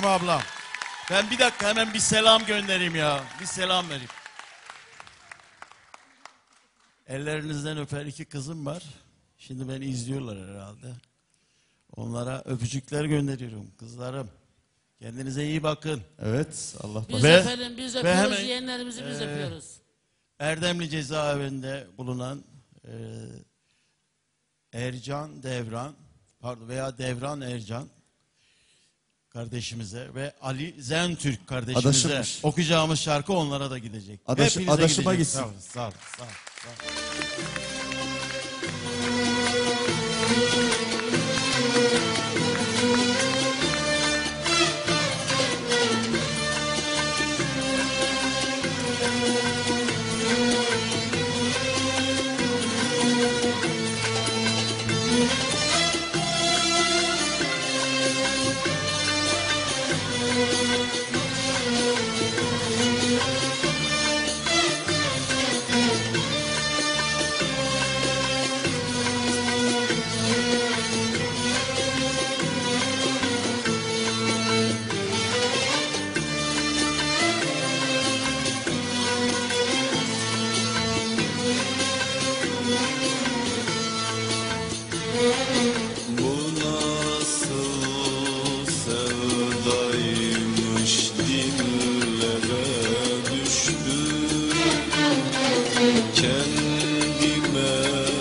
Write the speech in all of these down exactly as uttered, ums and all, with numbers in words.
ablam. Ben bir dakika hemen bir selam göndereyim ya. Bir selam vereyim. Ellerinizden öper iki kızım var. Şimdi beni izliyorlar herhalde. Onlara öpücükler gönderiyorum kızlarım. Kendinize iyi bakın. Evet, Allah Biz Ve- efendim biz ve öpüyoruz, hemen, yeğenlerimizi biz e, öpüyoruz. Erdemli cezaevinde bulunan e, Ercan Devran, pardon veya Devran Ercan kardeşimize ve Ali Zentürk kardeşimize Adaşımmış. okuyacağımız şarkı onlara da gidecek. Adaşı- Hepinize adaşıma gidecek. gitsin. Sağ olun, sağ olun, sağ olun, sağ olun. Bu nasıl sevdaymış dillere düştü. Kendime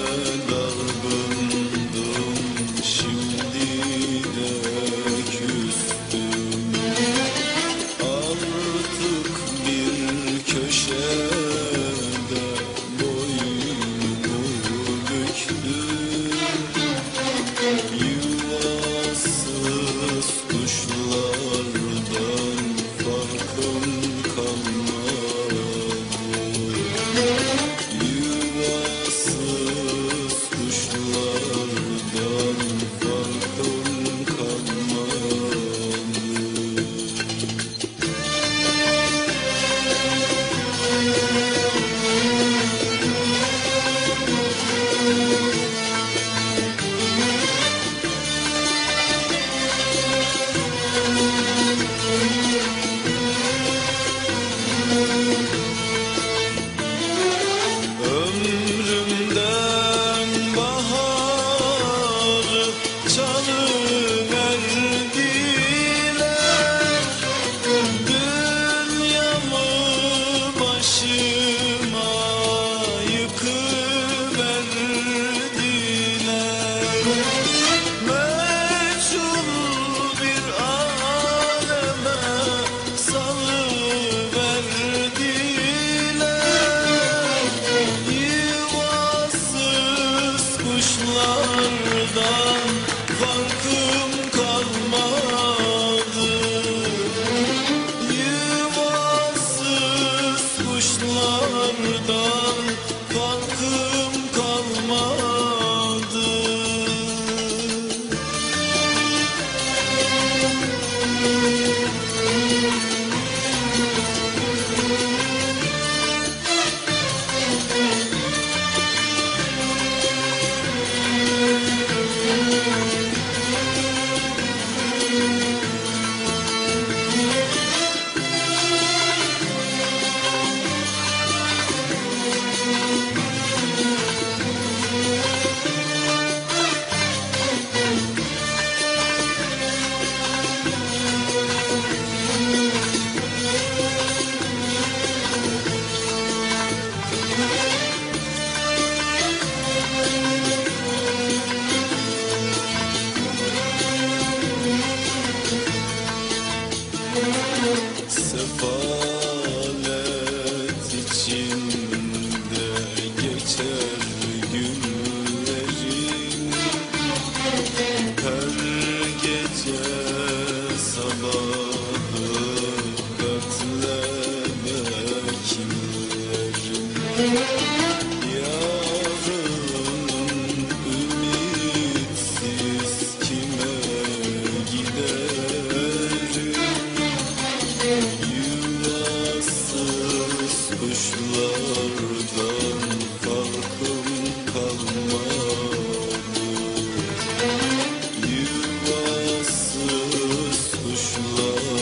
dargındım, şimdi de küstüm. Artık bir köşede boynumu büktüm. Yuvasız kuşlardan farkım kalmadı. Yuvasız kuşlardan farkım kalmadı. Ömrümden baharı çalıverdiler. Dünyamı başıma yıkıverdiler. Meçhul bir aleme salıverdiler. Yuvasız kuşlardan farkım kalmadı. Yuvasız kuşlardan farkım kalmadı. Sefalet içinde geçer günlerim. Her gece sabahı beklemek yarın ümitsiz kime giderim. Yuvasız kuşlardan farkım kalmadı. Yuvasız kuşlar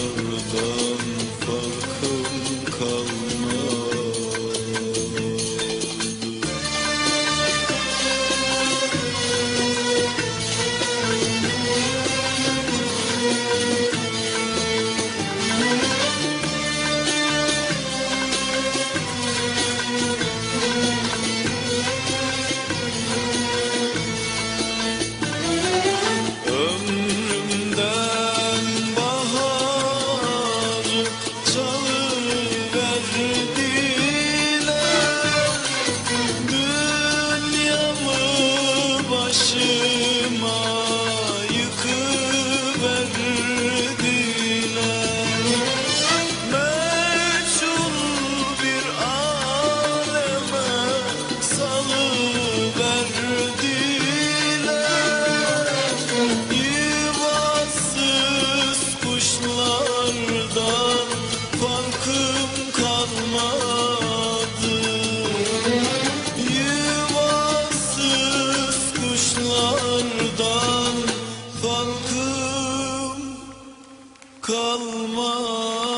kalmaz.